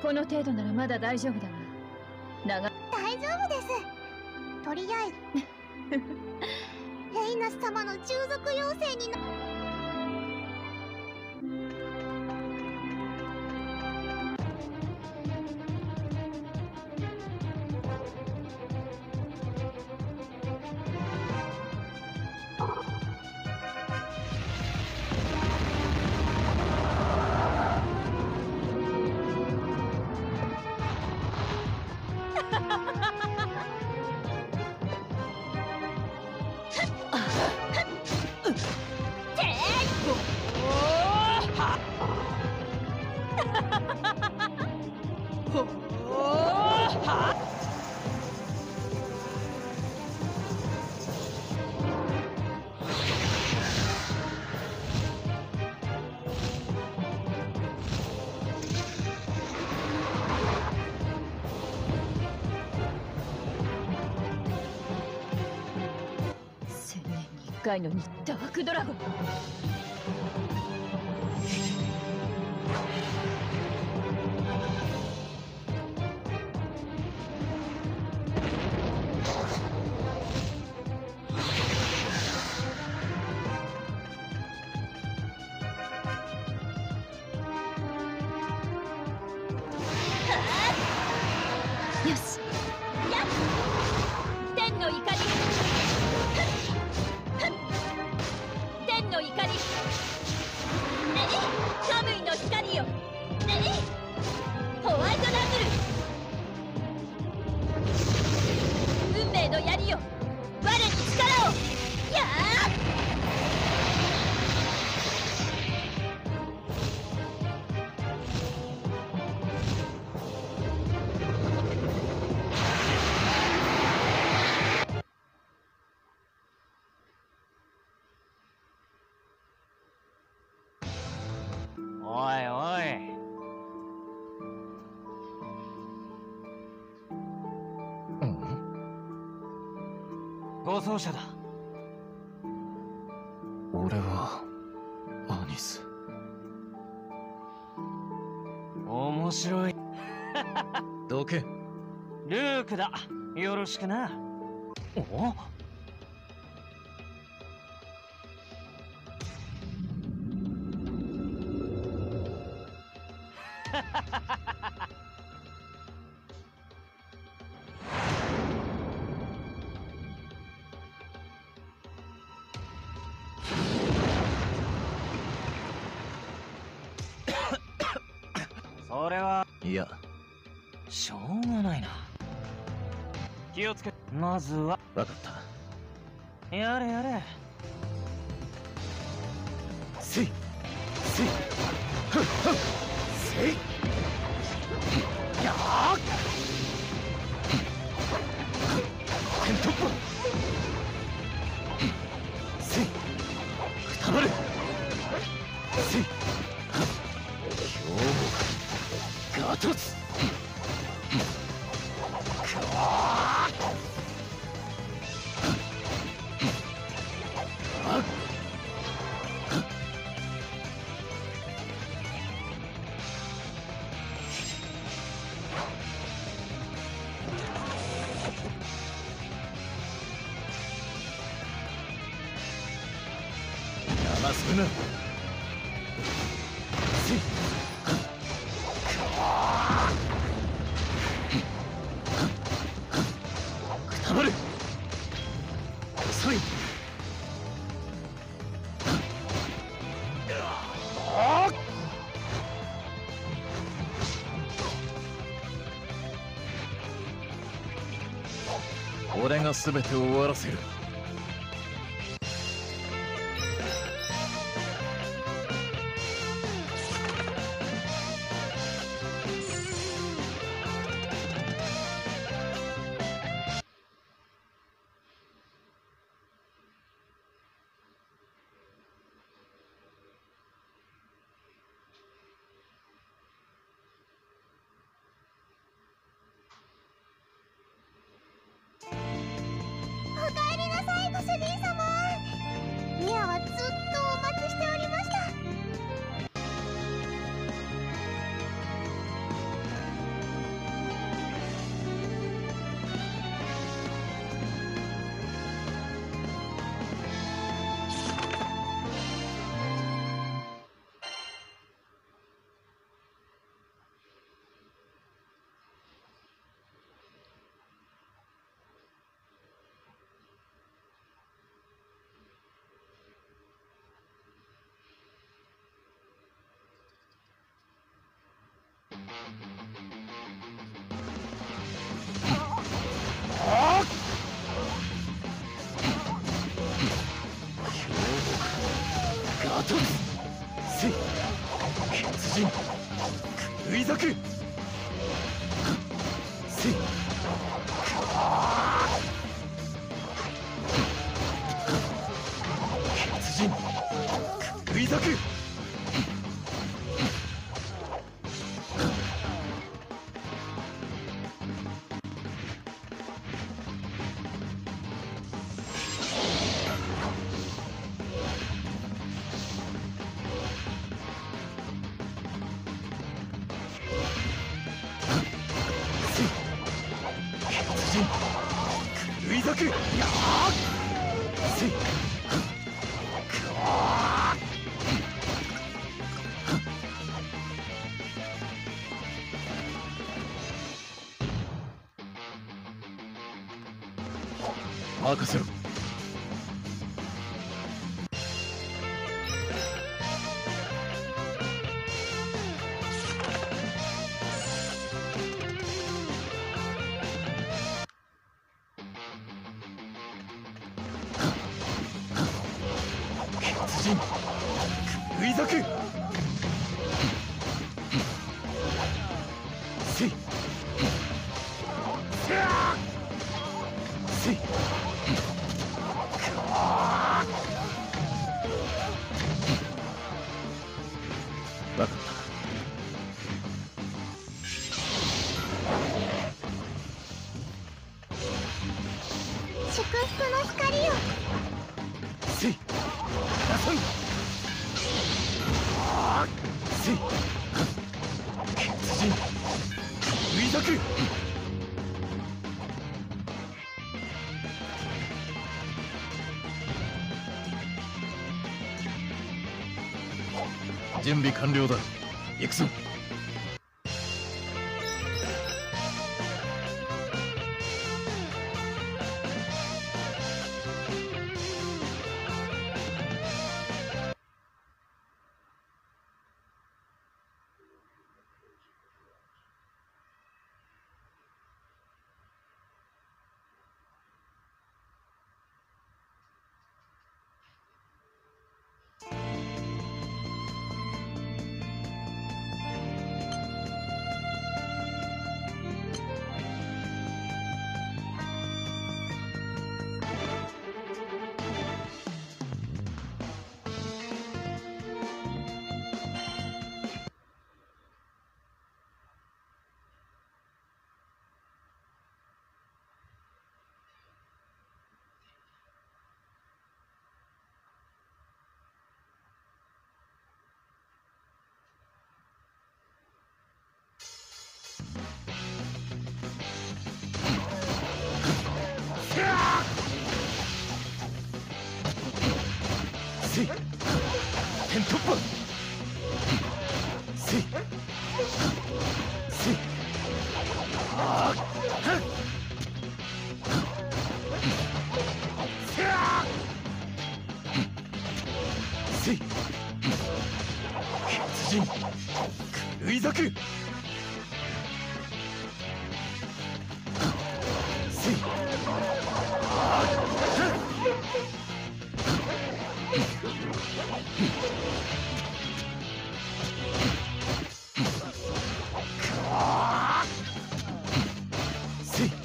この程度ならまだ大丈夫だが。 大丈夫です。とりあえずレイナス様の従属要請に 1000年に1回のダークドラゴン。よし、やっ天の怒り、天の怒り、カムイの光よ、ホワイトダブル、運命の槍よ、我に力を、やー。 おいおい。護送車だ。 俺はアニス。 面白い。 どけ。 ルークだ。よろしくな。おそれはいや、 しょうがないな。気をつけ。まずは分かった。 やれやれ。 せいせいふっふっせいやーテントップせいくたばるせい兵庫ガトツ邪魔するなせいくたばる遅い俺が全て終わらせる。 おかえりなガトリせい血人狂い咲くせい血人狂い咲く狂い咲くやあせい任せろ血人狂い咲くせいせい分かった祝福の光よ。 せいなさんせい血人狂い咲く準備完了だ行くぞせい天突破せいせいあーはっせい血人狂い咲くせいあーはっせい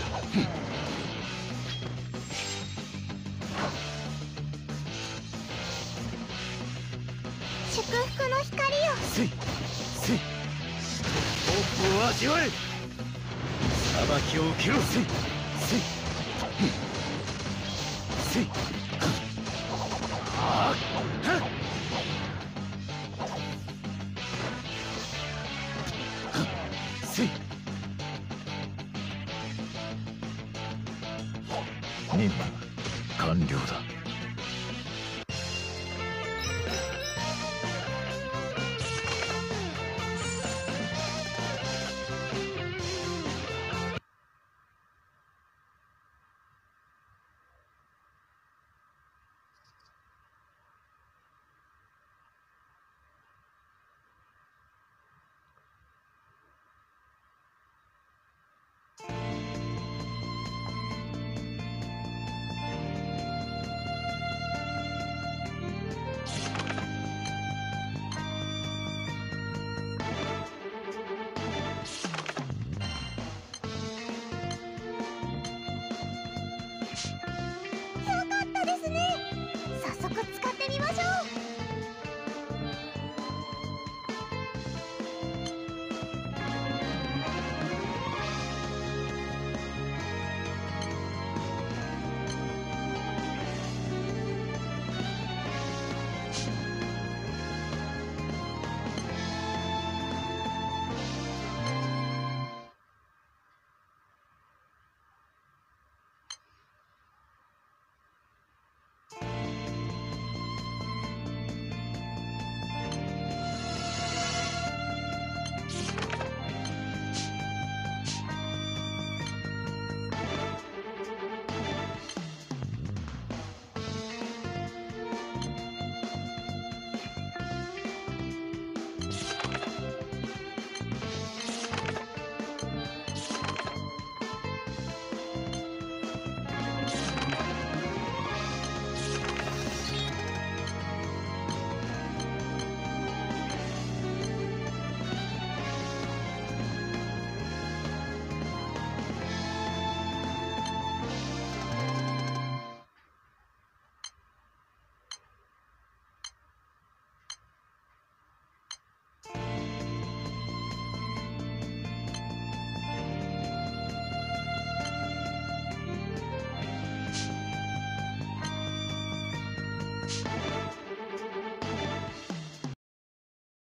祝福の光よ。 せいせい恐怖を味わえ裁きを受けろせいせいせいああ